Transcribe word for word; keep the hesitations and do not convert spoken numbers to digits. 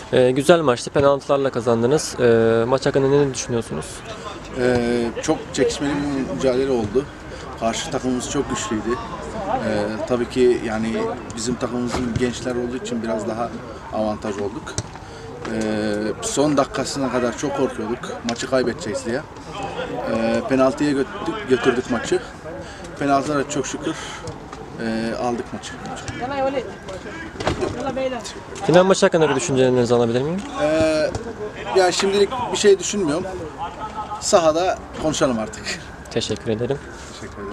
Ee, güzel maçtı. Penaltılarla kazandınız. Ee, maç hakkında ne düşünüyorsunuz? Ee, çok çekişmeli bir mücadele oldu. Karşı takımımız çok güçlüydü. Ee, tabii ki yani bizim takımımızın gençler olduğu için biraz daha avantaj olduk. Ee, son dakikasına kadar çok korkuyorduk. Maçı kaybedeceğiz diye. Ee, penaltıya götürdük, götürdük maçı. Penaltılara çok şükür e, aldık maçı. Final maçı hakkında bir düşüncelerinizi alabilir miyim? Ee, yani şimdilik bir şey düşünmüyorum. Sahada konuşalım artık. Teşekkür ederim. Teşekkür ederim.